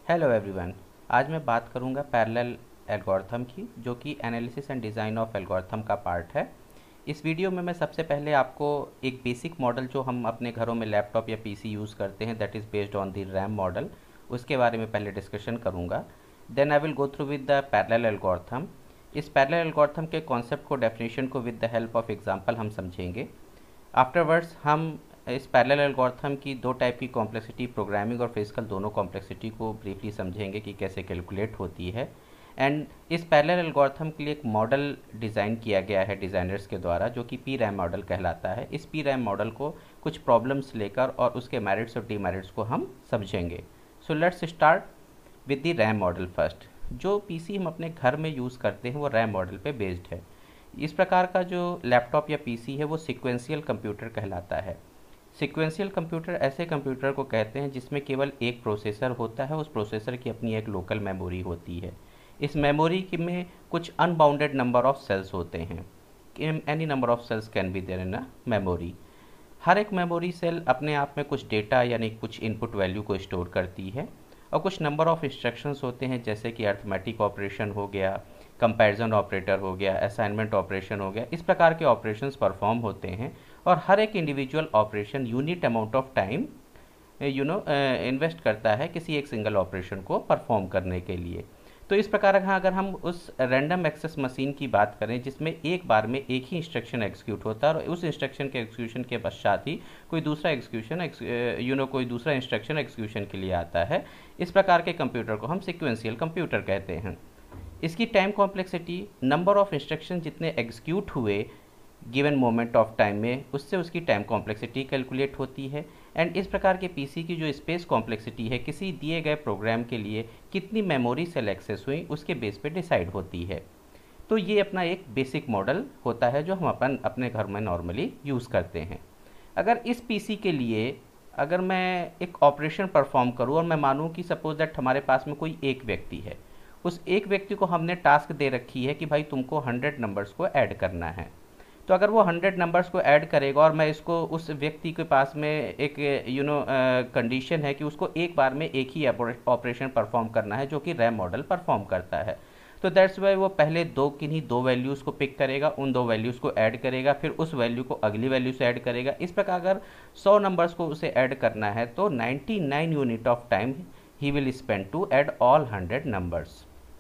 Hello everyone. आज मैं बात करूंगा पैरेलल एल्गोरिथम की, जो कि analysis and design of algorithm का पार्ट है। इस वीडियो में मैं सबसे पहले आपको एक बेसिक मॉडल जो हम अपने घरों में लैपटॉप या पीसी यूज़ करते हैं, that is based on the RAM model, उसके बारे में पहले डिस्कशन करूंगा। Then I will go through with the parallel algorithm. इस पैरेलल एल्गोरिथम के कॉन्सेप्ट को, डेफिनेशन को with the help of example हम समझेंगे। आफ्टरवर्ड्स हम इस पैरेलल एल्गोरिथम की दो टाइप की कॉम्प्लेक्सिटी, प्रोग्रामिंग और फिजिकल, दोनों कॉम्प्लेक्सिटी को ब्रीफली समझेंगे कि कैसे कैलकुलेट होती है। एंड इस पैरेलल एल्गोरिथम के लिए एक मॉडल डिज़ाइन किया गया है डिज़ाइनर्स के द्वारा, जो कि PRAM मॉडल कहलाता है। इस PRAM मॉडल को कुछ प्रॉब्लम्स लेकर और उसके मेरिट्स और डीमेरिट्स को हम समझेंगे। So let's start with the RAM model first. जो पीसी हम अपने घर में यूज़ करते हैं वो रैम मॉडल पे बेस्ड है। इस प्रकार का जो लैपटॉप या पीसी है वो सीक्वेंशियल कंप्यूटर कहलाता है। सीक्वेंशियल कंप्यूटर ऐसे कंप्यूटर को कहते हैं जिसमें केवल एक प्रोसेसर होता है। उस प्रोसेसर की अपनी एक लोकल मेमोरी होती है। इस मेमोरी में कुछ अनबाउंडेड नंबर ऑफ सेल्स होते हैं। Any number of cells can be there in a memory. हर एक मेमोरी सेल अपने आप में कुछ डेटा यानी कुछ इनपुट वैल्यू को स्टोर करती है, और कुछ नंबर ऑफ इंस्ट्रक्शंस होते हैं, जैसे कि अर्थमेटिक ऑपरेशन हो गया, कंपैरिजन ऑपरेटर हो गया, असाइनमेंट ऑपरेशन हो गया। इस प्रकार के ऑपरेशंस परफॉर्म होते हैं, और हर एक individual operation unit amount of time invest करता है किसी एक सिंगल ऑपरेशन को परफॉर्म करने के लिए। तो इस प्रकार अगर हम उस रैंडम एक्सेस मशीन की बात करें जिसमें एक बार में एक ही इंस्ट्रक्शन एग्जीक्यूट होता है, और उस इंस्ट्रक्शन के एग्जीक्यूशन के पश्चात ही कोई दूसरा कोई दूसरा इंस्ट्रक्शन एग्जीक्यूशन के लिए आता है, इस प्रकार के कंप्यूटर को हम सीक्वेंशियल कंप्यूटर कहते हैं। इसकी time complexity, number of instruction जितने एग्जीक्यूट हुए गिवन मोमेंट ऑफ टाइम में, उससे उसकी टाइम कॉम्प्लेक्सिटी कैलकुलेट होती है। एंड इस प्रकार के पीसी की जो स्पेस कॉम्प्लेक्सिटी है, किसी दिए गए प्रोग्राम के लिए कितनी मेमोरी सेल एक्सेस हुई उसके बेस पे डिसाइड होती है। तो ये अपना एक बेसिक मॉडल होता है जो हम अपने घर में नॉर्मली यूज़ करते हैं। अगर इस पीसी के लिए अगर मैं एक ऑपरेशन परफॉर्म करूँ और मैं मानूँ कि सपोज दैट हमारे पास में कोई एक व्यक्ति है, उस एक व्यक्ति को हमने टास्क दे रखी है कि भाई तुमको 100 नंबर्स को ऐड करना है। तो अगर वो 100 नंबर्स को ऐड करेगा और मैं इसको, उस व्यक्ति के पास में एक कंडीशन है कि उसको एक बार में एक ही ऑपरेशन परफॉर्म करना है, जो कि रैम मॉडल परफॉर्म करता है। तो दैट्स वाई वो पहले किन्हीं दो वैल्यूज़ को पिक करेगा, उन दो वैल्यूज़ को ऐड करेगा, फिर उस वैल्यू को अगली वैल्यू से ऐड करेगा। इस प्रकार अगर 100 नंबर्स को उसे ऐड करना है तो 99 यूनिट ऑफ टाइम ही will spend to add all 100 numbers.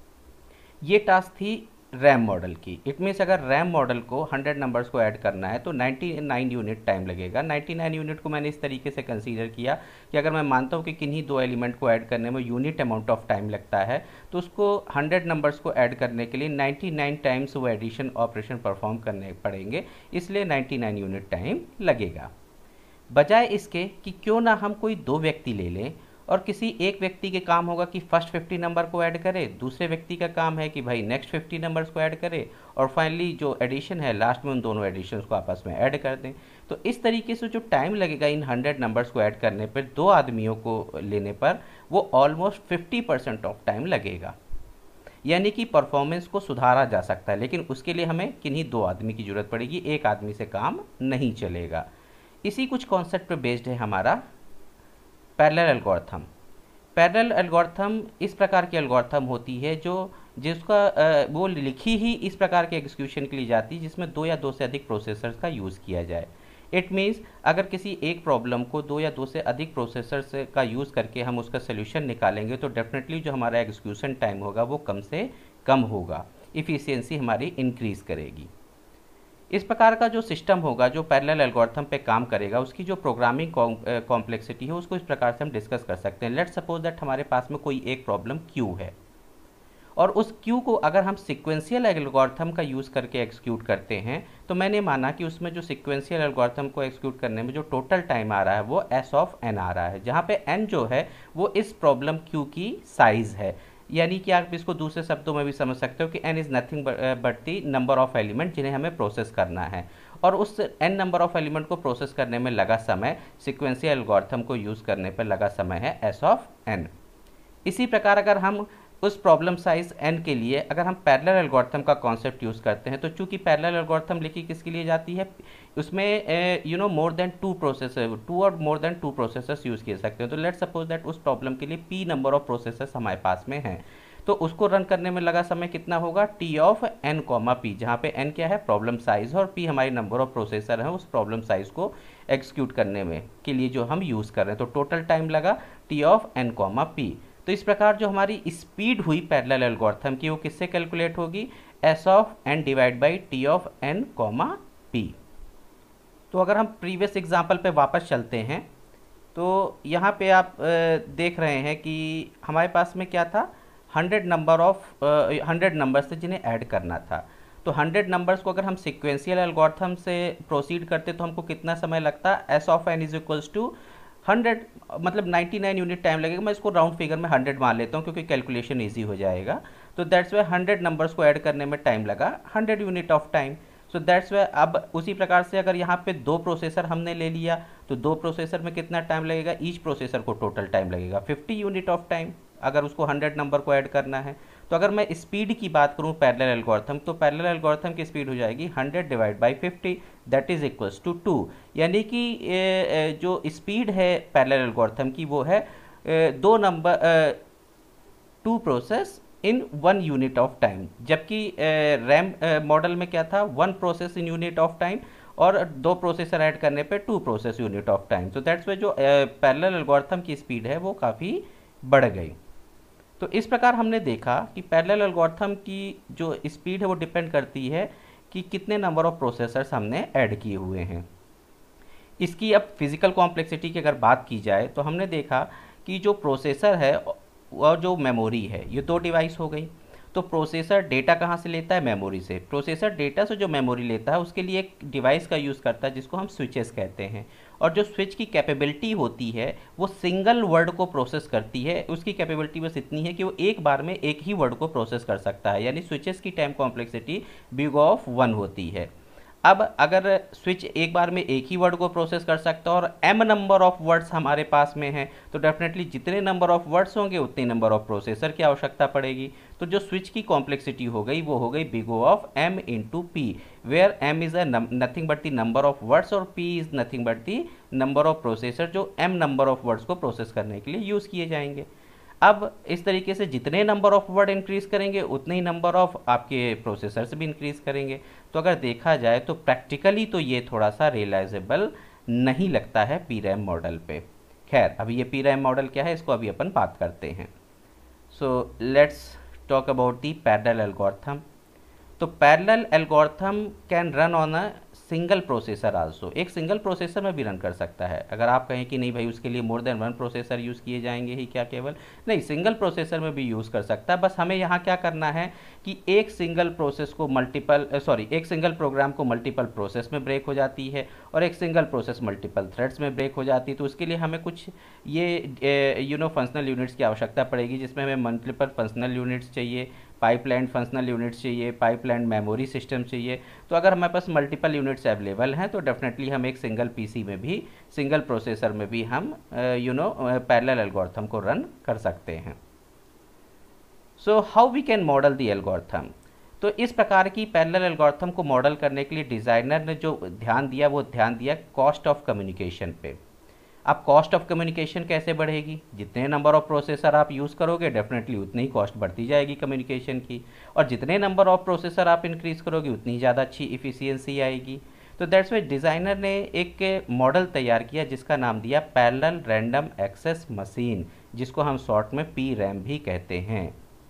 ये टास्क थी रैम मॉडल की। इट मीन्स अगर रैम मॉडल को 100 नंबर्स को ऐड करना है तो 99 यूनिट टाइम लगेगा। 99 यूनिट को मैंने इस तरीके से कंसीडर किया कि अगर मैं मानता हूँ कि किन्हीं दो एलिमेंट को ऐड करने में यूनिट अमाउंट ऑफ टाइम लगता है, तो उसको 100 नंबर्स को ऐड करने के लिए 99 टाइम्स वो एडिशन ऑपरेशन परफॉर्म करने पड़ेंगे, इसलिए 99 यूनिट टाइम लगेगा। बजाय इसके कि क्यों ना हम कोई दो व्यक्ति ले लें, और किसी एक व्यक्ति के काम होगा कि फर्स्ट 50 नंबर को ऐड करे, दूसरे व्यक्ति का काम है कि भाई नेक्स्ट 50 नंबर्स को ऐड करे, और फाइनली जो एडिशन है लास्ट में उन दोनों एडिशंस को आपस में ऐड कर दें। तो इस तरीके से जो टाइम लगेगा इन 100 नंबर्स को ऐड करने पर, दो आदमियों को लेने पर, वो ऑलमोस्ट 50% ऑफ टाइम लगेगा। यानी कि परफॉर्मेंस को सुधारा जा सकता है, लेकिन उसके लिए हमें किन्हीं दो आदमी की जरूरत पड़ेगी, एक आदमी से काम नहीं चलेगा। इसी कुछ कॉन्सेप्ट पर बेस्ड है हमारा पैरेलल एल्गोरिथम। पैरेलल एल्गोरिथम इस प्रकार की एल्गोरिथम होती है जिसका वो लिखी ही इस प्रकार के एग्जीक्यूशन के लिए जाती है जिसमें दो या दो से अधिक प्रोसेसर्स का यूज़ किया जाए। इट मीन्स अगर किसी एक प्रॉब्लम को दो या दो से अधिक प्रोसेसर्स का यूज़ करके हम उसका सोल्यूशन निकालेंगे, तो डेफिनेटली जो हमारा एग्जीक्यूशन टाइम होगा वो कम से कम होगा, इफ़िशियंसी हमारी इंक्रीज़ करेगी। इस प्रकार का जो सिस्टम होगा जो पैरेलल एल्गोरिथम पे काम करेगा, उसकी जो प्रोग्रामिंग कॉम्प्लेक्सिटी है उसको इस प्रकार से हम डिस्कस कर सकते हैं। लेट्स सपोज दैट हमारे पास में कोई एक प्रॉब्लम क्यू है, और उस क्यू को अगर हम सीक्वेंशियल एल्गोरिथम का यूज़ करके एग्जीक्यूट करते हैं, तो मैंने माना कि उसमें जो सीक्वेंशियल एल्गोरिथम को एग्जीक्यूट करने में जो टोटल टाइम आ रहा है वो s ऑफ n आ रहा है, जहाँ पे n जो है वो इस प्रॉब्लम क्यू की साइज़ है। यानी कि आप इसको दूसरे शब्दों में भी समझ सकते हो कि n is nothing but the number of element जिन्हें हमें प्रोसेस करना है, और उस n नंबर ऑफ एलिमेंट को प्रोसेस करने में लगा समय सीक्वेंशियल एल्गोरिथम को यूज़ करने पर लगा समय है s ऑफ n। इसी प्रकार अगर हम उस प्रॉब्लम साइज n के लिए अगर हम पैरेलल एल्गोरिथम का कॉन्सेप्ट यूज़ करते हैं, तो चूंकि पैरेलल एल्गोरिथम लिखी किसके लिए जाती है, उसमें more than two processor, two और more than two processors use किए सकते हैं। तो लेट सपोज दैट उस प्रॉब्लम के लिए p नंबर ऑफ प्रोसेसर्स हमारे पास में हैं, तो उसको रन करने में लगा समय कितना होगा, t of n comma p, जहाँ पे n क्या है प्रॉब्लम साइज और p हमारी नंबर ऑफ प्रोसेसर है उस प्रॉब्लम साइज को एग्जीक्यूट करने में के लिए जो हम यूज़ कर रहे हैं। तो टोटल टाइम लगा t of n comma p। तो इस प्रकार जो हमारी स्पीड हुई पैरेलल एल्गोरिथम की, वो किससे कैलकुलेट होगी, s of n divide by t of n comma p। तो अगर हम प्रीवियस एग्जांपल पे वापस चलते हैं, तो यहाँ पे आप देख रहे हैं कि हमारे पास में क्या था, 100 नंबर्स थे जिन्हें ऐड करना था। तो 100 नंबर्स को अगर हम सिक्वेंशियल एल्गोरिथम से प्रोसीड करते तो हमको कितना समय लगता, s of n is equals to 100, मतलब 99 यूनिट टाइम लगेगा। मैं इसको राउंड फिगर में 100 मान लेता हूँ क्योंकि कैलकुलेशन ईजी हो जाएगा। तो दैट्स वाई 100 नंबर्स को ऐड करने में टाइम लगा 100 unit of time. So that's why अब उसी प्रकार से अगर यहाँ पे दो प्रोसेसर हमने ले लिया, तो दो प्रोसेसर में कितना टाइम लगेगा, ईच प्रोसेसर को टोटल टाइम लगेगा 50 यूनिट ऑफ टाइम, अगर उसको 100 नंबर को ऐड करना है। तो अगर मैं स्पीड की बात करूं पैरेलल एल्गोरिथम, तो पैरेलल एल्गोरिथम की स्पीड हो जाएगी 100 divide by 50, that is equals to 2। यानी कि जो स्पीड है पैरेलल एल्गोरिथम की वो है दो number, to process in 1 unit of time, जबकि रैम मॉडल में क्या था, 1 process in unit of time और दो प्रोसेसर ऐड करने पे 2 प्रोसेस यूनिट ऑफ टाइम। तो दैट्स वे जो पैरेलल एल्गोरिथम की स्पीड है वो काफ़ी बढ़ गई। तो इस प्रकार हमने देखा कि पैरेलल एल्गोरिथम की जो स्पीड है वो डिपेंड करती है कि कितने नंबर ऑफ प्रोसेसर्स हमने ऐड किए हुए हैं। इसकी अब फिजिकल कॉम्प्लेक्सिटी की अगर बात की जाए, तो हमने देखा कि जो प्रोसेसर है और जो मेमोरी है, ये दो डिवाइस हो गई। तो प्रोसेसर डेटा कहाँ से लेता है, मेमोरी से। प्रोसेसर डेटा से जो मेमोरी लेता है उसके लिए एक डिवाइस का यूज़ करता है जिसको हम स्विचेस कहते हैं। और जो स्विच की कैपेबिलिटी होती है वो सिंगल वर्ड को प्रोसेस करती है। उसकी कैपेबिलिटी बस इतनी है कि वो एक बार में एक ही वर्ड को प्रोसेस कर सकता है, यानी स्विचेस की टाइम कॉम्प्लेक्सिटी बिग ऑफ 1 होती है। अब अगर स्विच एक बार में एक ही वर्ड को प्रोसेस कर सकता है और m नंबर ऑफ वर्ड्स हमारे पास में हैं, तो डेफिनेटली जितने नंबर ऑफ वर्ड्स होंगे उतने नंबर ऑफ प्रोसेसर की आवश्यकता पड़ेगी। तो जो स्विच की कॉम्प्लेक्सिटी हो गई वो हो गई big O of m into p, where m is nothing but the number of words और p is nothing but the number of processor जो m नंबर ऑफ वर्ड्स को प्रोसेस करने के लिए यूज़ किए जाएंगे। अब इस तरीके से जितने नंबर ऑफ वर्ड इंक्रीज करेंगे उतने ही नंबर ऑफ आपके प्रोसेसर्स भी इंक्रीज करेंगे। तो अगर देखा जाए तो प्रैक्टिकली तो ये थोड़ा सा रियलाइजेबल नहीं लगता है PRAM मॉडल पे। खैर, अभी ये PRAM मॉडल क्या है इसको अभी अपन बात करते हैं। So let's talk about the parallel algorithm. तो parallel algorithm can run on a single processor also, एक सिंगल प्रोसेसर में भी रन कर सकता है। अगर आप कहें कि नहीं भाई उसके लिए मोर देन 1 प्रोसेसर यूज़ किए जाएंगे ही क्या, केवल नहीं, सिंगल प्रोसेसर में भी यूज़ कर सकता है। बस हमें यहाँ क्या करना है कि एक सिंगल प्रोसेस को एक सिंगल प्रोग्राम को मल्टीपल प्रोसेस में ब्रेक हो जाती है और एक सिंगल प्रोसेस मल्टीपल थ्रेड्स में ब्रेक हो जाती है। तो उसके लिए हमें कुछ ये फंक्शनल यूनिट्स की आवश्यकता पड़ेगी, जिसमें हमें मल्टीपल फंक्शनल यूनिट्स चाहिए, पाइपलाइन फंक्शनल यूनिट्स चाहिए, पाइपलाइन मेमोरी सिस्टम चाहिए। तो अगर हमारे पास मल्टीपल यूनिट्स अवेलेबल हैं तो डेफिनेटली हम एक सिंगल पीसी में भी, सिंगल प्रोसेसर में भी हम पैरेलल एल्गोरिथम को रन कर सकते हैं। So how we can model the algorithm. तो इस प्रकार की पैरेलल एल्गोरिथम को मॉडल करने के लिए डिज़ाइनर ने जो ध्यान दिया वो ध्यान दिया कॉस्ट ऑफ कम्युनिकेशन पे। अब कॉस्ट ऑफ कम्युनिकेशन कैसे बढ़ेगी, जितने नंबर ऑफ प्रोसेसर आप यूज़ करोगे डेफिनेटली उतनी ही कॉस्ट बढ़ती जाएगी कम्युनिकेशन की, और जितने नंबर ऑफ प्रोसेसर आप इंक्रीज़ करोगे उतनी ज़्यादा अच्छी इफ़िशियंसी आएगी। तो दैट्स वाई डिज़ाइनर ने एक मॉडल तैयार किया जिसका नाम दिया पैरेलल रैंडम एक्सेस मशीन, जिसको हम शॉर्ट में PRAM भी कहते हैं।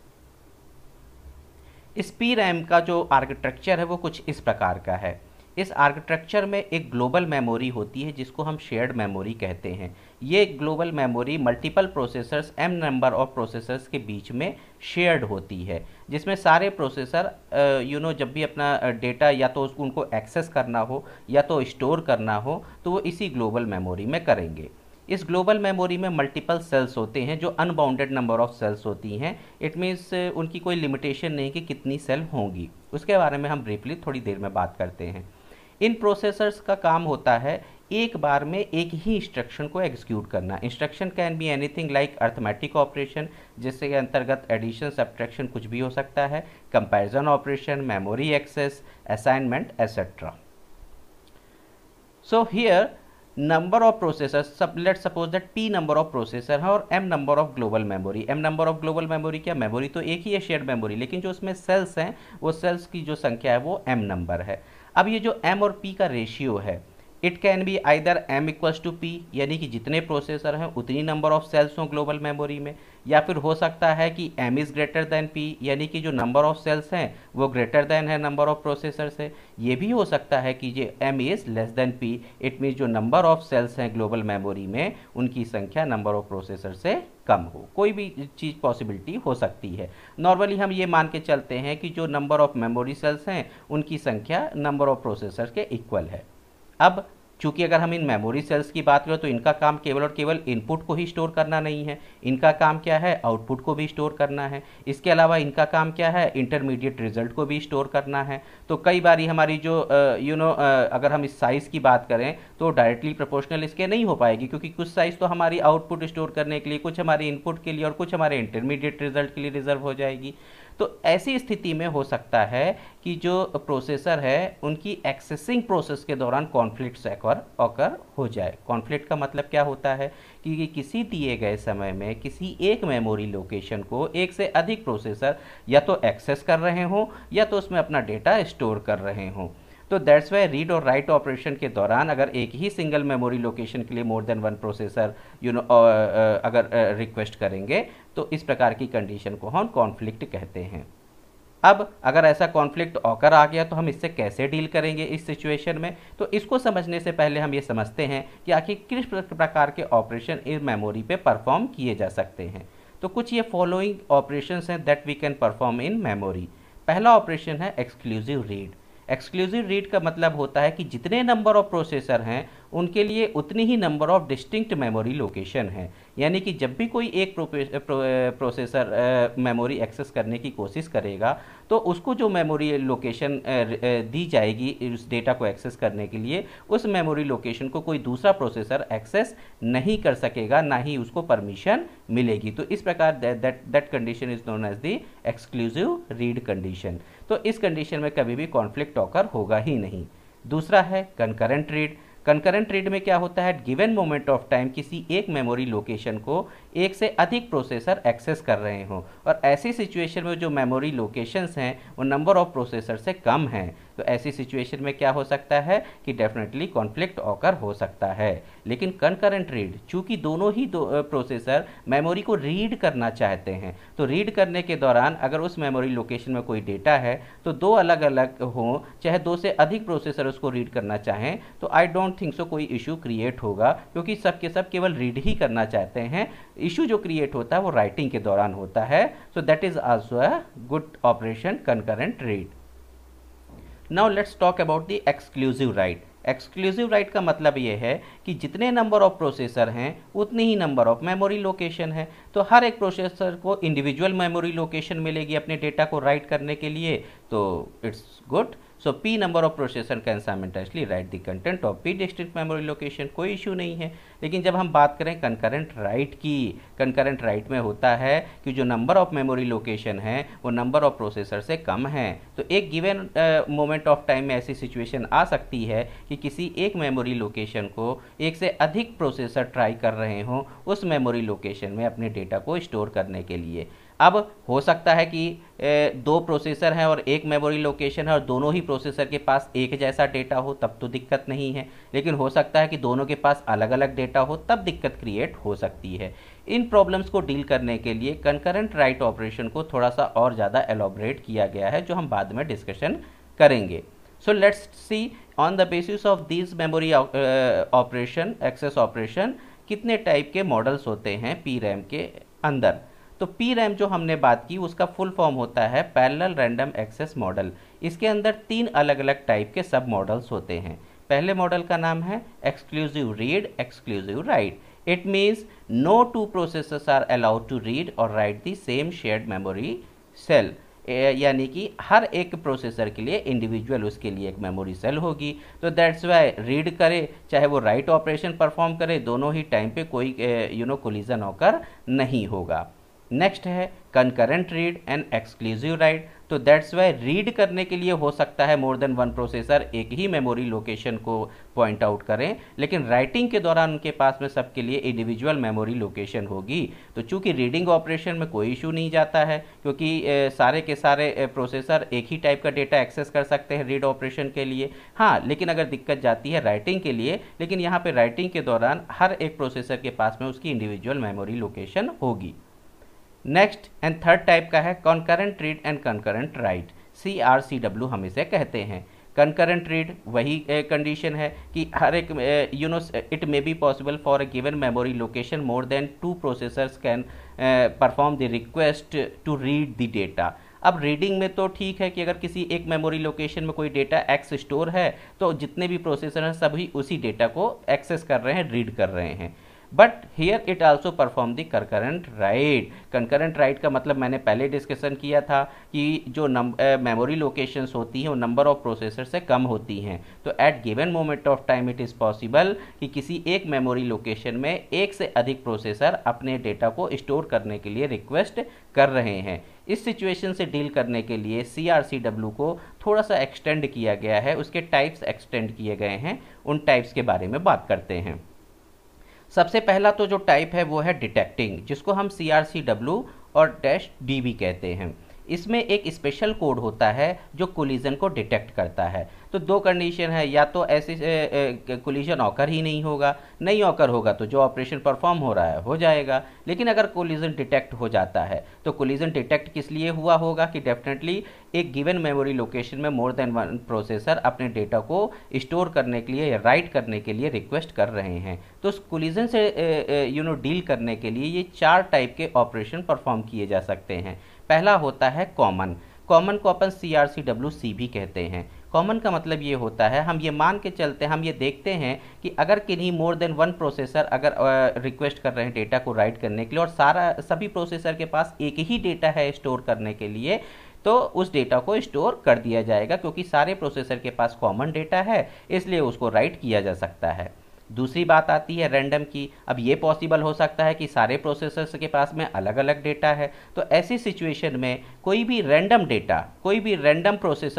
इस PRAM का जो आर्किटेक्चर है वो कुछ इस प्रकार का है। इस आर्किटेक्चर में एक ग्लोबल मेमोरी होती है जिसको हम शेयर्ड मेमोरी कहते हैं। ये global memory multiple processors m number of processors के बीच में शेयर्ड होती है, जिसमें सारे प्रोसेसर जब भी अपना डेटा या तो उनको एक्सेस करना हो या तो स्टोर करना हो तो वो इसी ग्लोबल मेमोरी में करेंगे। इस ग्लोबल मेमोरी में मल्टीपल सेल्स होते हैं जो अनबाउंडेड नंबर ऑफ सेल्स होती हैं। इट मीन्स उनकी कोई लिमिटेशन नहीं कि कितनी सेल होंगी, उसके बारे में हम ब्रीफली थोड़ी देर में बात करते हैं। इन प्रोसेसर्स का काम होता है एक बार में एक ही इंस्ट्रक्शन को एग्जीक्यूट करना। Instruction can be anything like arithmetic operation, जिसके अंतर्गत एडिशन, सब्ट्रैक्शन कुछ भी हो सकता है, comparison operation, memory access, assignment etcetera. So here number of processors, let's suppose that p number of processor है और m number of global memory. m number of global memory, क्या मेमोरी तो एक ही है, शेयर्ड मेमोरी, लेकिन जो उसमें sales हैं वो सेल्स की जो संख्या है वो m नंबर है। अब ये जो m और p का रेशियो है, it can be either m equals to p, यानी कि जितने प्रोसेसर हैं उतनी नंबर ऑफ सेल्स हों ग्लोबल मेमोरी में, या फिर हो सकता है कि m is greater than p, यानी कि जो नंबर ऑफ सेल्स हैं वो ग्रेटर देन है नंबर ऑफ प्रोसेसर से। ये भी हो सकता है कि ये m is less than p, it means जो नंबर ऑफ सेल्स हैं ग्लोबल मेमोरी में उनकी संख्या नंबर ऑफ प्रोसेसर से कम हो। कोई भी चीज़ पॉसिबिलिटी हो सकती है। नॉर्मली हम ये मान के चलते हैं कि जो नंबर ऑफ मेमोरी सेल्स हैं उनकी संख्या नंबर ऑफ प्रोसेसर के इक्वल है। अब चूंकि अगर हम इन मेमोरी सेल्स की बात करें तो इनका काम केवल और केवल इनपुट को ही स्टोर करना नहीं है, इनका काम क्या है, आउटपुट को भी स्टोर करना है। इसके अलावा इनका काम क्या है, इंटरमीडिएट रिजल्ट को भी स्टोर करना है। तो कई बार हमारी जो अगर हम इस साइज़ की बात करें तो डायरेक्टली प्रोपोर्शनल इसके नहीं हो पाएगी, क्योंकि कुछ साइज़ तो हमारी आउटपुट स्टोर करने के लिए, कुछ हमारे इनपुट के लिए और कुछ हमारे इंटरमीडिएट रिजल्ट के लिए रिजर्व हो जाएगी। तो ऐसी स्थिति में हो सकता है कि जो प्रोसेसर है उनकी एक्सेसिंग प्रोसेस के दौरान कॉन्फ्लिक्ट्स ऑकर हो जाए। कॉन्फ्लिक्ट का मतलब क्या होता है कि किसी दिए गए समय में किसी एक मेमोरी लोकेशन को एक से अधिक प्रोसेसर या तो एक्सेस कर रहे हों या तो उसमें अपना डेटा स्टोर कर रहे हों। तो दैट्स वाई रीड और राइट ऑपरेशन के दौरान अगर एक ही सिंगल मेमोरी लोकेशन के लिए मोर देन वन प्रोसेसर अगर रिक्वेस्ट करेंगे तो इस प्रकार की कंडीशन को हम कॉन्फ्लिक्ट कहते हैं। अब अगर ऐसा कॉन्फ्लिक्ट ऑकर आ गया तो हम इससे कैसे डील करेंगे इस सिचुएशन में, तो इसको समझने से पहले हम ये समझते हैं कि आखिर किस प्रकार के ऑपरेशन इस मेमोरी पे परफॉर्म किए जा सकते हैं। तो कुछ ये फॉलोइंग ऑपरेशंस हैं that we can perform in memory. पहला ऑपरेशन है एक्सक्लूसिव रीड। एक्सक्लूसिव रीड का मतलब होता है कि जितने नंबर ऑफ प्रोसेसर हैं उनके लिए उतनी ही number of distinct memory location है, यानी कि जब भी कोई एक प्रोसेसर मेमोरी एक्सेस करने की कोशिश करेगा तो उसको जो मेमोरी लोकेशन दी जाएगी उस डेटा को एक्सेस करने के लिए, उस मेमोरी लोकेशन को कोई दूसरा प्रोसेसर एक्सेस नहीं कर सकेगा, ना ही उसको परमिशन मिलेगी। तो इस प्रकार that condition is known as the exclusive read condition. तो इस कंडीशन में कभी भी कॉन्फ्लिक्ट ऑकर होगा ही नहीं। दूसरा है कंकरेंट रीड। कंकरेंट रीड में क्या होता है, गिवन मोमेंट ऑफ टाइम किसी एक मेमोरी लोकेशन को एक से अधिक प्रोसेसर एक्सेस कर रहे हों और ऐसी सिचुएशन में जो मेमोरी लोकेशंस हैं वो नंबर ऑफ प्रोसेसर से कम हैं, तो ऐसी सिचुएशन में क्या हो सकता है कि डेफिनेटली कॉन्फ्लिक्ट ऑकर हो सकता है। लेकिन कंकरेंट रीड, चूंकि दोनों ही प्रोसेसर मेमोरी को रीड करना चाहते हैं, तो रीड करने के दौरान अगर उस मेमोरी लोकेशन में कोई डेटा है तो दो अलग अलग हों, चाहे दो से अधिक प्रोसेसर उसको रीड करना चाहें, तो आई डोंट थिंक सो कोई इशू क्रिएट होगा, क्योंकि सब के सब केवल रीड ही करना चाहते हैं। इशू जो क्रिएट होता है वो राइटिंग के दौरान होता है। So that is also a good operation, concurrent read. Now let's talk about the exclusive write. Exclusive write का मतलब ये है कि जितने नंबर ऑफ प्रोसेसर हैं उतनी ही नंबर ऑफ मेमोरी लोकेशन है, तो हर एक प्रोसेसर को इंडिविजुअल मेमोरी लोकेशन मिलेगी अपने डेटा को राइट करने के लिए, तो it's good. So p number of processor can simultaneously write the content of p distinct memory location, कोई इशू नहीं है। लेकिन जब हम बात करें कंकरेंट राइट की, कंकरेंट राइट में होता है कि जो नंबर ऑफ मेमोरी लोकेशन है वो नंबर ऑफ प्रोसेसर से कम है। तो एक गिवन मोमेंट ऑफ टाइम में ऐसी सिचुएशन आ सकती है कि किसी एक मेमोरी लोकेशन को एक से अधिक प्रोसेसर ट्राई कर रहे हों उस मेमोरी लोकेशन में अपने डेटा को स्टोर करने के लिए। अब हो सकता है कि दो प्रोसेसर हैं और एक मेमोरी लोकेशन है और दोनों ही प्रोसेसर के पास एक जैसा डेटा हो, तब तो दिक्कत नहीं है। लेकिन हो सकता है कि दोनों के पास अलग अलग डेटा हो, तब दिक्कत क्रिएट हो सकती है। इन प्रॉब्लम्स को डील करने के लिए कंकरेंट राइट ऑपरेशन को थोड़ा सा और ज़्यादा एलॉबरेट किया गया है, जो हम बाद में डिस्कशन करेंगे। So let's see on the basis of this memory operation, access operation, कितने टाइप के मॉडल्स होते हैं PRAM के अंदर। तो PRAM जो हमने बात की उसका फुल फॉर्म होता है पैरेलल रैंडम एक्सेस मॉडल। इसके अंदर 3 अलग अलग टाइप के सब मॉडल्स होते हैं। पहले मॉडल का नाम है exclusive read, exclusive write. It means no two processors are allowed to read और write the same shared memory cell. यानी कि हर एक प्रोसेसर के लिए इंडिविजुअल उसके लिए एक मेमोरी सेल होगी। तो दैट्स वाई रीड करे चाहे वो राइट ऑपरेशन परफॉर्म करे, दोनों ही टाइम पे कोई कोलिजन ऑकर नहीं होगा। नेक्स्ट है concurrent read and exclusive write. तो दैट्स वाई रीड करने के लिए हो सकता है मोर देन वन प्रोसेसर एक ही मेमोरी लोकेशन को पॉइंट आउट करें, लेकिन राइटिंग के दौरान उनके पास में सबके लिए इंडिविजुअल मेमोरी लोकेशन होगी। तो चूंकि रीडिंग ऑपरेशन में कोई इशू नहीं जाता है, क्योंकि सारे के सारे प्रोसेसर एक ही टाइप का डेटा एक्सेस कर सकते हैं रीड ऑपरेशन के लिए। हाँ, लेकिन अगर दिक्कत जाती है राइटिंग के लिए, लेकिन यहाँ पे राइटिंग के दौरान हर एक प्रोसेसर के पास में उसकी इंडिविजुअल मेमोरी लोकेशन होगी। नेक्स्ट एंड थर्ड टाइप का है concurrent read and concurrent write, CRCW हम इसे कहते हैं। कंकरेंट रीड वही कंडीशन है कि हर एक it may be possible for a given memory location more than 2 processors can perform the request to read the data. अब रीडिंग में तो ठीक है कि अगर किसी एक मेमोरी लोकेशन में कोई डेटा एक्स स्टोर है तो जितने भी प्रोसेसर हैं सभी उसी डेटा को एक्सेस कर रहे हैं, रीड कर रहे हैं। But here it also perform the concurrent write. Concurrent write का मतलब मैंने पहले डिस्कशन किया था कि जो मेमोरी लोकेशंस होती हैं वो नंबर ऑफ प्रोसेसर से कम होती हैं। तो at given moment of time it is possible कि किसी एक मेमोरी लोकेशन में एक से अधिक प्रोसेसर अपने डेटा को स्टोर करने के लिए रिक्वेस्ट कर रहे हैं। इस सिचुएशन से डील करने के लिए CRCW को थोड़ा सा एक्सटेंड किया गया है, उसके टाइप्स एक्सटेंड किए गए हैं। उन टाइप्स के बारे में बात करते हैं। सबसे पहला तो जो टाइप है वो है डिटेक्टिंग, जिसको हम CRCW और -D भी कहते हैं। इसमें एक स्पेशल कोड होता है जो कोलिजन को डिटेक्ट करता है। तो दो कंडीशन है, या तो ऐसे कोलिजन ऑकर ही नहीं होगा, नहीं ऑकर होगा तो जो ऑपरेशन परफॉर्म हो रहा है हो जाएगा। लेकिन अगर कोलिजन डिटेक्ट हो जाता है तो कोलिजन डिटेक्ट किस लिए हुआ होगा कि डेफिनेटली एक गिवन मेमोरी लोकेशन में मोर देन वन प्रोसेसर अपने डेटा को स्टोर करने के लिए या राइट करने के लिए रिक्वेस्ट कर रहे हैं। तो उस कोलिजन से डील करने के लिए ये 4 टाइप के ऑपरेशन परफॉर्म किए जा सकते हैं। पहला होता है कॉमन। कॉमन को अपन CRCWC भी कहते हैं। कॉमन का मतलब ये होता है, हम ये मान के चलते हैं, हम ये देखते हैं कि अगर किन्हीं मोर देन वन प्रोसेसर अगर रिक्वेस्ट कर रहे हैं डेटा को राइट करने के लिए और सभी प्रोसेसर के पास एक ही डेटा है स्टोर करने के लिए, तो उस डेटा को स्टोर कर दिया जाएगा क्योंकि सारे प्रोसेसर के पास कॉमन डेटा है, इसलिए उसको राइट किया जा सकता है। दूसरी बात आती है रैंडम की। अब ये पॉसिबल हो सकता है कि सारे प्रोसेसर्स के पास में अलग अलग डेटा है, तो ऐसी सिचुएशन में कोई भी रैंडम डेटा, कोई भी रैंडम प्रोसेसर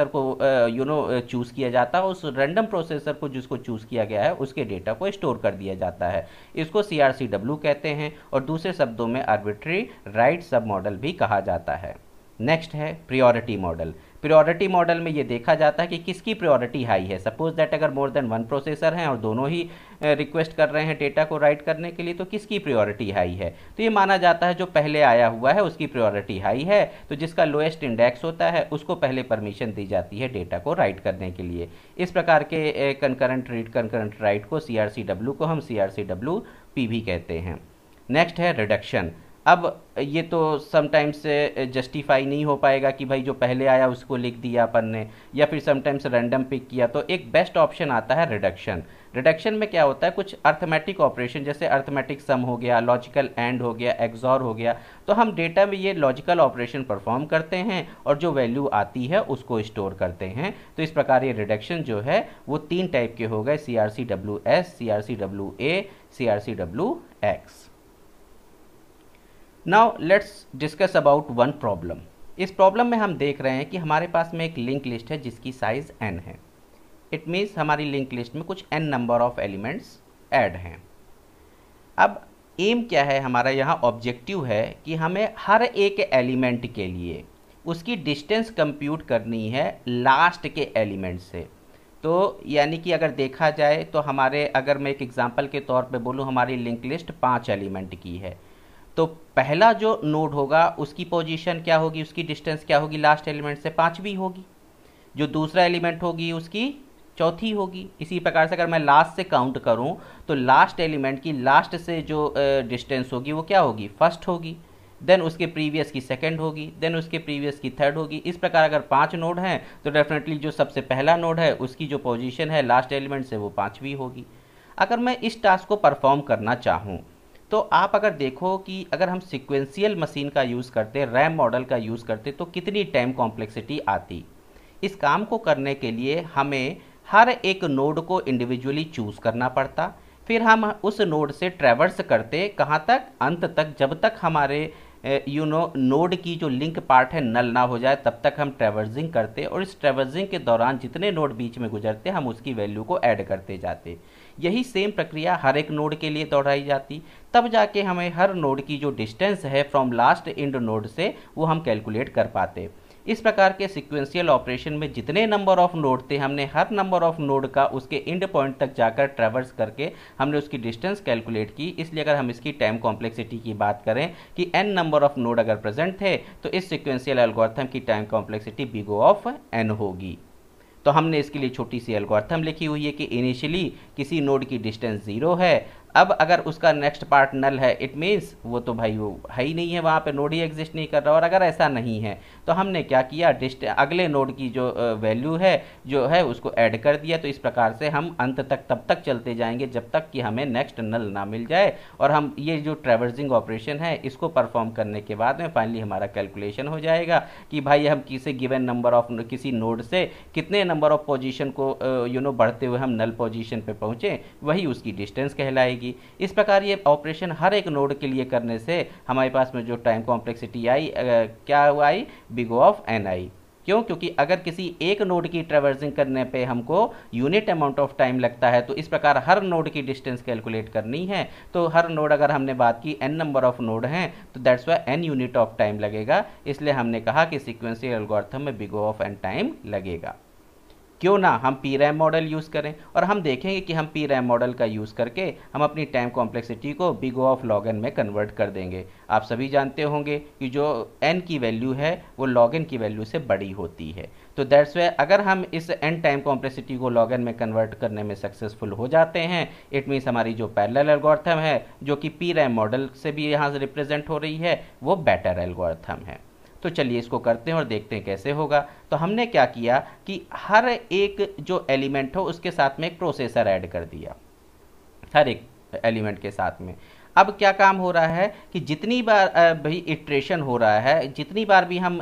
को चूज़ किया जाता है, उस रैंडम प्रोसेसर को जिसको चूज़ किया गया है उसके डेटा को स्टोर कर दिया जाता है। इसको CRCW कहते हैं और दूसरे शब्दों में आर्बिट्री राइट सब मॉडल भी कहा जाता है। नेक्स्ट है प्रियोरिटी मॉडल। प्रियोरिटी मॉडल में ये देखा जाता है कि किसकी प्रियोरिटी हाई है। सपोज दैट अगर मोर देन वन प्रोसेसर हैं और दोनों ही रिक्वेस्ट कर रहे हैं डेटा को राइट करने के लिए, तो किसकी प्रियोरिटी हाई है। तो ये माना जाता है जो पहले आया हुआ है उसकी प्रियोरिटी हाई है, तो जिसका लोएस्ट इंडेक्स होता है उसको पहले परमिशन दी जाती है डेटा को राइट करने के लिए। इस प्रकार के कंकरेंट रीड कंकरेंट राइट को CRCW को हम CRCWP भी कहते हैं। नेक्स्ट है रिडक्शन। अब ये तो समटाइम्स जस्टिफाई नहीं हो पाएगा कि भाई जो पहले आया उसको लिख दिया अपन ने, या फिर समटाइम्स रैंडम पिक किया, तो एक बेस्ट ऑप्शन आता है रिडक्शन। रिडक्शन में क्या होता है, कुछ अर्थमेटिक ऑपरेशन जैसे अर्थमेटिक सम हो गया, लॉजिकल एंड हो गया, एक्सॉर हो गया, तो हम डेटा में ये लॉजिकल ऑपरेशन परफॉर्म करते हैं और जो वैल्यू आती है उसको स्टोर करते हैं। तो इस प्रकार ये रिडक्शन जो है वो 3 टाइप के हो गए, CRCWS, CRCWA, CRCWX। Now let's discuss about one problem. इस प्रॉब्लम में हम देख रहे हैं कि हमारे पास में एक लिंक लिस्ट है जिसकी साइज n है। इट मीन्स हमारी लिंक लिस्ट में कुछ n number of elements add हैं। अब एम क्या है हमारा, यहाँ ऑब्जेक्टिव है कि हमें हर एक एलिमेंट के लिए उसकी डिस्टेंस कंप्यूट करनी है लास्ट के एलिमेंट से। तो यानी कि अगर देखा जाए तो हमारे, अगर मैं एक एग्जांपल के तौर पे बोलूँ, हमारी लिंक लिस्ट 5 एलिमेंट की है, तो पहला जो नोड होगा उसकी पोजीशन क्या होगी, उसकी डिस्टेंस क्या होगी, लास्ट एलिमेंट से 5वीं होगी। जो दूसरा एलिमेंट होगी उसकी 4थी होगी। इसी प्रकार से अगर मैं लास्ट से काउंट करूं तो लास्ट एलिमेंट की लास्ट से जो डिस्टेंस होगी वो क्या होगी, फर्स्ट होगी, देन उसके प्रीवियस की सेकंड होगी, देन उसके प्रीवियस की थर्ड होगी। इस प्रकार अगर 5 नोड हैं तो डेफिनेटली जो सबसे पहला नोड है उसकी जो पोजीशन है लास्ट एलिमेंट से वो 5वीं होगी। अगर मैं इस टास्क को परफॉर्म करना चाहूँ तो आप अगर देखो कि अगर हम सिक्वेंशियल मशीन का यूज़ करते, रैम मॉडल का यूज़ करते, तो कितनी टाइम कॉम्प्लेक्सिटी आती। इस काम को करने के लिए हमें हर एक नोड को इंडिविजुअली चूज़ करना पड़ता, फिर हम उस नोड से ट्रैवर्स करते कहाँ तक, अंत तक, जब तक हमारे नोड की जो लिंक पार्ट है नल ना हो जाए तब तक हम ट्रैवर्सिंग करते, और इस ट्रैवर्सिंग के दौरान जितने नोड बीच में गुजरते हम उसकी वैल्यू को ऐड करते जाते। यही सेम प्रक्रिया हर एक नोड के लिए दोहराई जाती, तब जाके हमें हर नोड की जो डिस्टेंस है फ्रॉम लास्ट एंड नोड से वो हम कैलकुलेट कर पाते। इस प्रकार के सीक्वेंशियल ऑपरेशन में जितने नंबर ऑफ नोड थे, हमने हर नंबर ऑफ नोड का उसके एंड पॉइंट तक जाकर ट्रैवर्स करके हमने उसकी डिस्टेंस कैलकुलेट की। इसलिए अगर हम इसकी टाइम कॉम्प्लेक्सिटी की बात करें कि n नंबर ऑफ नोड अगर प्रेजेंट थे तो इस सीक्वेंशियल एल्गोरिथम की time complexity big O of n होगी। तो हमने इसके लिए छोटी सी एल्गोरिथम लिखी हुई है कि इनिशियली किसी नोड की डिस्टेंस 0 है, अब अगर उसका नेक्स्ट पार्ट नल है, इट मीन्स वो तो भाई वो है ही नहीं है, वहाँ पे नोड ही एग्जिस्ट नहीं कर रहा। और अगर ऐसा नहीं है तो हमने क्या किया, अगले नोड की जो वैल्यू है जो है उसको ऐड कर दिया। तो इस प्रकार से हम अंत तक तब तक चलते जाएंगे जब तक कि हमें नेक्स्ट नल ना मिल जाए, और हम ये जो ट्रैवर्सिंग ऑपरेशन है इसको परफॉर्म करने के बाद में फाइनली हमारा कैलकुलेशन हो जाएगा कि भाई हम किसी गिवन नंबर ऑफ किसी नोड से कितने नंबर ऑफ पोजीशन को बढ़ते हुए हम नल पोजीशन पे पहुँचे, वही उसकी डिस्टेंस कहलाएगी। इस प्रकार ये ऑपरेशन हर एक नोड के लिए करने से हमारे पास में जो टाइम कॉम्प्लेक्सिटी आई क्या आई, बिग O ऑफ n आई। क्यों? क्योंकि अगर किसी एक नोड की ट्रैवर्सिंग करने पे हमको यूनिट अमाउंट ऑफ टाइम लगता है, तो इस प्रकार हर नोड की डिस्टेंस कैलकुलेट करनी है तो हर नोड, अगर हमने बात की n नंबर ऑफ नोड हैं तो that's why n unit of time लगेगा। इसलिए हमने कहा कि सीक्वेंशियल एल्गोरिथम में big O of n time लगेगा। क्यों ना हम PRAM मॉडल यूज़ करें, और हम देखेंगे कि हम PRAM मॉडल का यूज़ करके हम अपनी टाइम कॉम्प्लेक्सिटी को big O of log n में कन्वर्ट कर देंगे। आप सभी जानते होंगे कि जो n की वैल्यू है वो log n की वैल्यू से बड़ी होती है। तो दैट्स वाई अगर हम इस n टाइम कॉम्प्लेक्सिटी को log n में कन्वर्ट करने में सक्सेसफुल हो जाते हैं, इट मीन्स हमारी जो पैरेलल एल्गोरिथम है जो कि PRAM मॉडल से भी यहाँ से रिप्रेजेंट हो रही है वो बेटर एल्गोरिथम है। तो चलिए इसको करते हैं और देखते हैं कैसे होगा। तो हमने क्या किया कि हर एक जो एलिमेंट हो उसके साथ में एक प्रोसेसर ऐड कर दिया, हर एक एलिमेंट के साथ में। अब क्या काम हो रहा है कि जितनी बार भाई इटरेशन हो रहा है, जितनी बार भी हम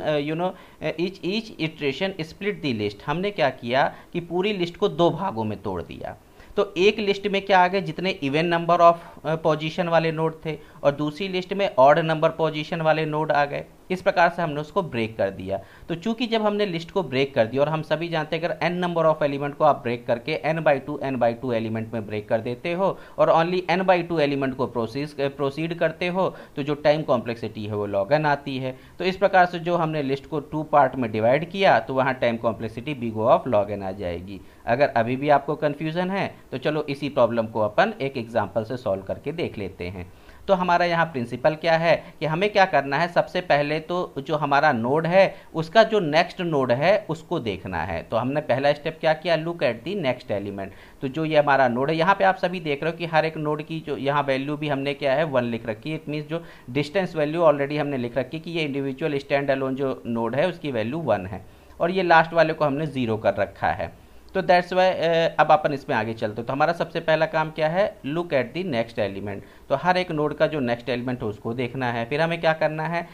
each iteration split the list, हमने क्या किया कि पूरी लिस्ट को दो भागों में तोड़ दिया। तो एक लिस्ट में क्या आ गए, जितने इवन नंबर ऑफ पोजीशन वाले नोड थे, और दूसरी लिस्ट में ऑड नंबर पोजीशन वाले नोड आ गए। इस प्रकार से हमने उसको ब्रेक कर दिया। तो चूंकि जब हमने लिस्ट को ब्रेक कर दिया, और हम सभी जानते हैं अगर n नंबर ऑफ एलिमेंट को आप ब्रेक करके n/2 एलिमेंट में ब्रेक कर देते हो और ओनली n/2 एलिमेंट को प्रोसीड करते हो, तो जो टाइम कॉम्प्लेक्सिटी है वो log n आती है। तो इस प्रकार से जो हमने लिस्ट को 2 पार्ट में डिवाइड किया तो वहाँ time complexity big O of log n आ जाएगी। अगर अभी भी आपको कन्फ्यूज़न है तो चलो इसी प्रॉब्लम को अपन एक एग्जाम्पल से सॉल्व करके देख लेते हैं। तो हमारा यहाँ प्रिंसिपल क्या है कि हमें क्या करना है, सबसे पहले तो जो हमारा नोड है उसका जो नेक्स्ट नोड है उसको देखना है। तो हमने पहला स्टेप क्या किया, look at the next element. तो जो ये हमारा नोड है, यहाँ पे आप सभी देख रहे हो कि हर एक नोड की जो यहाँ वैल्यू भी हमने क्या है 1 लिख रखी है। इट मीन्स जो डिस्टेंस वैल्यू ऑलरेडी हमने लिख रखी है कि ये इंडिविजुअल स्टैंड अलोन जो नोड है उसकी वैल्यू 1 है, और ये लास्ट वाले को हमने 0 कर रखा है। तो दैट्स वाई अब अपन इसमें आगे चलते तो हमारा सबसे पहला काम क्या है, look at the next element. तो हर एक नोड का जो नेक्स्ट एलिमेंट है उसको देखना है। फिर हमें क्या करना है,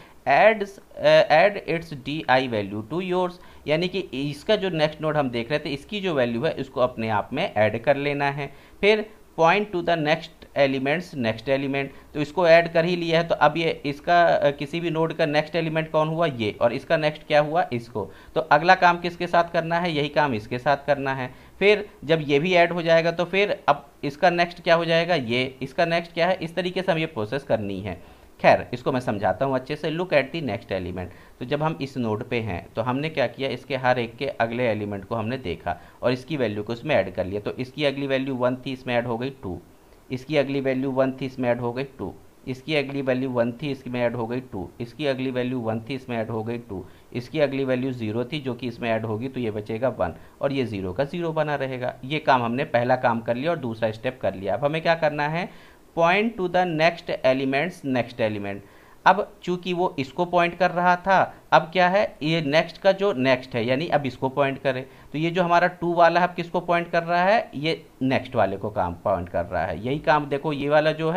add its DI value to yours, यानी कि इसका जो नेक्स्ट नोड हम देख रहे थे इसकी जो वैल्यू है इसको अपने आप में ऐड कर लेना है। फिर point to the next elements, next element, तो इसको ऐड कर ही लिया है। तो अब ये इसका किसी भी नोड का नेक्स्ट एलिमेंट कौन हुआ, ये, और इसका नेक्स्ट क्या हुआ, इसको। तो अगला काम किसके साथ करना है, यही काम इसके साथ करना है। फिर जब ये भी ऐड हो जाएगा तो फिर अब इसका नेक्स्ट क्या हो जाएगा, ये, इसका नेक्स्ट क्या है, इस तरीके से हम ये प्रोसेस करनी है। खैर इसको मैं समझाता हूँ अच्छे से। Look at the next element, तो जब हम इस नोड पे हैं तो हमने क्या किया, इसके हर एक के अगले एलिमेंट को हमने देखा और इसकी वैल्यू को इसमें ऐड कर लिया। तो इसकी अगली वैल्यू 1 थी, इसमें ऐड हो गई 2, इसकी अगली वैल्यू 1 थी, इसमें ऐड हो गई 2, इसकी अगली वैल्यू 1 थी, इसमें ऐड हो गई 2, इसकी अगली वैल्यू 1 थी, इसमें ऐड हो गई 2, इसकी अगली वैल्यू 0 थी जो कि इसमें ऐड होगी तो ये बचेगा 1, और ये 0 का 0 बना रहेगा। ये काम हमने पहला काम कर लिया और दूसरा स्टेप कर लिया। अब हमें क्या करना है, point to the next elements, next element. अब चूंकि वो इसको पॉइंट कर रहा था, अब क्या है, ये नेक्स्ट का जो नेक्स्ट है यानी अब इसको पॉइंट करे। तो ये जो हमारा 2 वाला है अब किसको पॉइंट कर रहा है, ये नेक्स्ट वाले को काम पॉइंट कर रहा है। यही काम देखो ये वाला जो है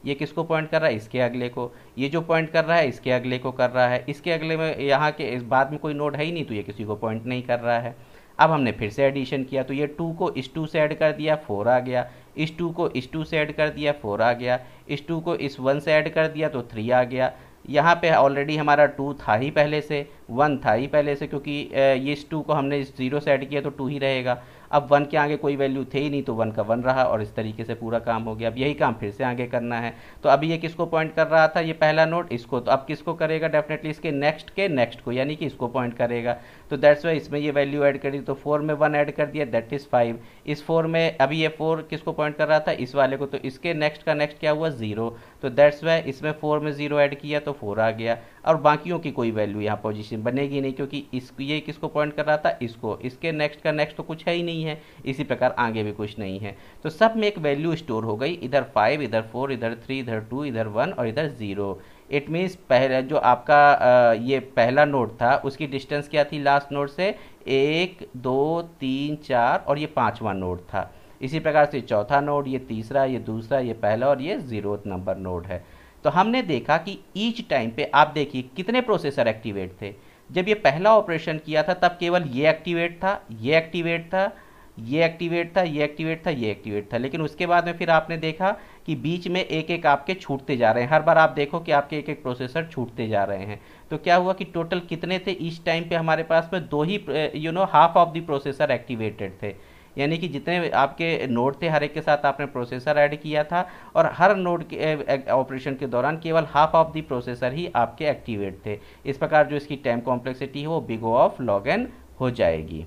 ये किसको पॉइंट कर रहा है, इसके अगले को, ये जो पॉइंट कर रहा है इसके अगले को कर रहा है, इसके अगले में यहाँ के इस बाद में कोई नोड है ही नहीं, तो ये किसी को पॉइंट नहीं कर रहा है। अब हमने फिर से एडिशन किया, तो ये 2 को इस 2 से ऐड कर दिया, 4 आ गया, इस 2 को इस 2 से ऐड कर दिया, 4 आ गया, इस 2 को इस 1 से ऐड कर दिया तो 3 आ गया। यहाँ पे ऑलरेडी हमारा 2 था ही पहले से, 1 था ही पहले से, क्योंकि ये इस 2 को हमने इस 0 से ऐड किया तो 2 ही रहेगा। अब 1 के आगे कोई वैल्यू थे ही नहीं, तो 1 का 1 रहा, और इस तरीके से पूरा काम हो गया। अब यही काम फिर से आगे करना है। तो अभी ये किसको पॉइंट कर रहा था, ये पहला नोड इसको, तो अब किसको करेगा, डेफिनेटली इसके नेक्स्ट को, यानी कि इसको पॉइंट करेगा। तो दैट्स वाई इसमें ये वैल्यू ऐड करी, तो 4 में 1 ऐड कर दिया, दैट इज़ 5। इस 4 में अभी ये 4 किसको पॉइंट कर रहा था, इस वाले को, तो इसके नेक्स्ट का नेक्स्ट क्या हुआ, 0। तो दैट्स वाई इसमें 4 में 0 ऐड किया तो 4 आ गया, और बाकियों की कोई वैल्यू यहाँ पोजीशन बनेगी नहीं, क्योंकि ये किसको पॉइंट कर रहा था, इसको, इसके नेक्स्ट का नेक्स्ट तो कुछ है ही नहीं है, इसी प्रकार आगे भी कुछ नहीं है। तो सब में एक वैल्यू स्टोर हो गई, इधर 5, इधर 4, इधर 3, इधर 2, इधर 1 और इधर 0। इट मीन्स पहले जो आपका ये पहला नोड था उसकी डिस्टेंस क्या थी लास्ट नोड से, 1 2 3 4, और ये 5वां नोड था। इसी प्रकार से चौथा नोड, ये तीसरा, ये दूसरा, ये पहला, और ये 0th नंबर नोड है। तो हमने देखा कि ईच टाइम पे आप देखिए कितने प्रोसेसर एक्टिवेट थे। जब ये पहला ऑपरेशन किया था तब केवल ये एक्टिवेट था, ये एक्टिवेट था, ये एक्टिवेट था, ये एक्टिवेट था, ये एक्टिवेट था। लेकिन उसके बाद में फिर आपने देखा कि बीच में एक एक आपके छूटते जा रहे हैं। हर बार आप देखो कि आपके एक एक प्रोसेसर छूटते जा रहे हैं। तो क्या हुआ कि टोटल कितने थे ईच टाइम पे, हमारे पास में 2 ही half of the processor activated थे। यानी कि जितने आपके नोड थे हर एक के साथ आपने प्रोसेसर ऐड किया था, और हर नोड के ऑपरेशन के दौरान केवल हाफ ऑफ द प्रोसेसर ही आपके एक्टिवेट थे। इस प्रकार जो इसकी टाइम कॉम्प्लेक्सिटी है वो big O of log n हो जाएगी।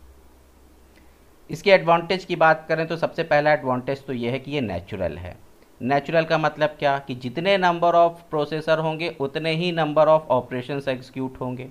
इसके एडवांटेज की बात करें तो सबसे पहला एडवांटेज तो ये है कि ये नेचुरल है। नेचुरल का मतलब क्या, कि जितने नंबर ऑफ प्रोसेसर होंगे उतने ही नंबर ऑफ ऑपरेशंस एग्जीक्यूट होंगे।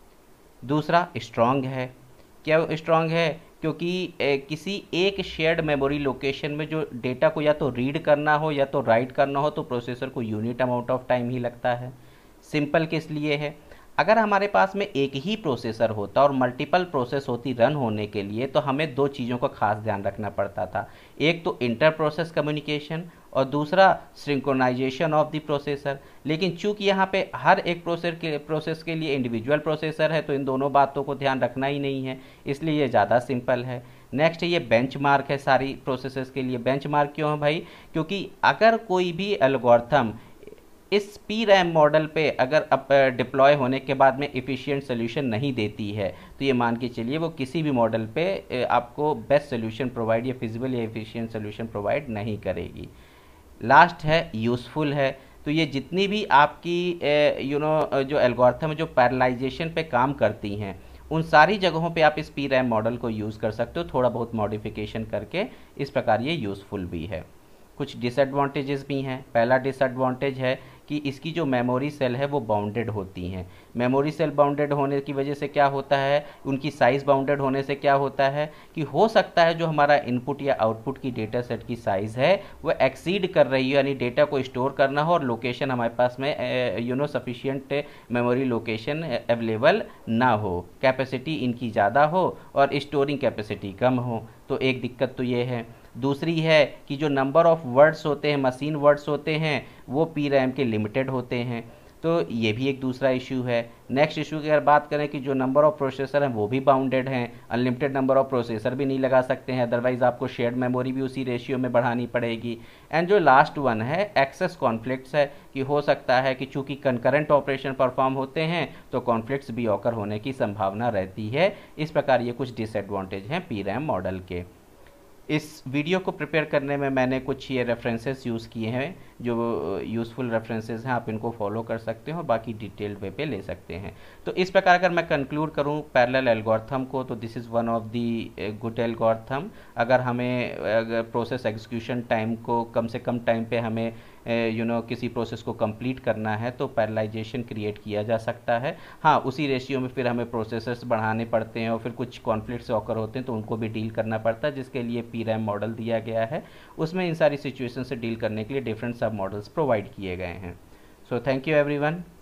दूसरा, स्ट्रांग है। क्या स्ट्रांग है, क्योंकि किसी एक शेयर्ड मेमोरी लोकेशन में जो डेटा को या तो रीड करना हो या तो राइट करना हो तो प्रोसेसर को यूनिट अमाउंट ऑफ टाइम ही लगता है। सिंपल किस लिए है, अगर हमारे पास में एक ही प्रोसेसर होता और मल्टीपल प्रोसेस होती रन होने के लिए, तो हमें 2 चीज़ों का खास ध्यान रखना पड़ता था। एक तो इंटर प्रोसेस कम्युनिकेशन, और दूसरा सिंक्रोनाइजेशन ऑफ द प्रोसेसर। लेकिन चूंकि यहाँ पे हर एक प्रोसेस के लिए इंडिविजुअल प्रोसेसर है, तो इन दोनों बातों को ध्यान रखना ही नहीं है, इसलिए ये ज़्यादा सिंपल है। नेक्स्ट ये बेंचमार्क है सारी प्रोसेसर्स के लिए। बेंचमार्क क्यों है भाई, क्योंकि अगर कोई भी एल्गोरिथम इस PRAM मॉडल पे अगर अब डिप्लॉय होने के बाद में इफ़िशियंट सोल्यूशन नहीं देती है, तो ये मान के चलिए वो किसी भी मॉडल पे आपको बेस्ट सोल्यूशन प्रोवाइड या फिजिबल या एफिशिएंट सोल्यूशन प्रोवाइड नहीं करेगी। लास्ट है यूज़फुल है। तो ये जितनी भी आपकी जो एल्गोरिथम जो पैरेललाइजेशन पे काम करती हैं, उन सारी जगहों पे आप इस PRAM मॉडल को यूज़ कर सकते हो, थोड़ा बहुत मॉडिफिकेशन करके। इस प्रकार ये यूज़फुल भी है। कुछ डिसएडवांटेजेस भी हैं। पहला डिसएडवांटेज है कि इसकी जो मेमोरी सेल है वो बाउंडेड होती हैं। मेमोरी सेल बाउंडेड होने की वजह से क्या होता है, उनकी साइज़ बाउंडेड होने से क्या होता है कि हो सकता है जो हमारा इनपुट या आउटपुट की डेटा सेट की साइज़ है वो एक्सीड कर रही हो, यानी डेटा को स्टोर करना हो और लोकेशन हमारे पास में सफिशियंट मेमोरी लोकेशन अवेलेबल ना हो, कैपेसिटी इनकी ज़्यादा हो और स्टोरिंग कैपेसिटी कम हो। तो एक दिक्कत तो ये है। दूसरी है कि जो नंबर ऑफ़ वर्ड्स होते हैं, मशीन वर्ड्स होते हैं, वो PRAM के लिमिटेड होते हैं। तो ये भी एक दूसरा इशू है। नेक्स्ट इशू की अगर बात करें कि जो नंबर ऑफ़ प्रोसेसर हैं वो भी बाउंडेड हैं, अनलिमिटेड नंबर ऑफ़ प्रोसेसर भी नहीं लगा सकते हैं, अदरवाइज़ आपको शेयर्ड मेमोरी भी उसी रेशियो में बढ़ानी पड़ेगी। एंड जो लास्ट वन है एक्सेस कॉन्फ्लिक्ट्स है, कि हो सकता है कि चूंकि कंकरेंट ऑपरेशन परफॉर्म होते हैं तो कॉन्फ्लिक्ट्स भी ऑकर होने की संभावना रहती है। इस प्रकार ये कुछ डिसएडवांटेज हैं PRAM मॉडल के। इस वीडियो को प्रिपेयर करने में मैंने कुछ ये रेफरेंसेस यूज़ किए हैं, जो यूज़फुल रेफरेंसेस हैं, आप इनको फॉलो कर सकते हैं और बाकी डिटेल्ड वे पे ले सकते हैं। तो इस प्रकार अगर मैं कंक्लूड करूं पैरेलल एल्गोरिथम को, तो this is one of the good algorithm. अगर हमें अगर प्रोसेस एग्जीक्यूशन टाइम को कम से कम टाइम पे हमें किसी प्रोसेस को कंप्लीट करना है तो पैरेललाइजेशन क्रिएट किया जा सकता है। हाँ, उसी रेशियो में फिर हमें प्रोसेसर्स बढ़ाने पड़ते हैं और फिर कुछ कॉन्फ्लिक्ट्स ऑकर होते हैं तो उनको भी डील करना पड़ता है, जिसके लिए PRAM मॉडल दिया गया है। उसमें इन सारी सिचुएशन से डील करने के लिए डिफरेंट सब मॉडल्स प्रोवाइड किए गए हैं। So thank you everyone.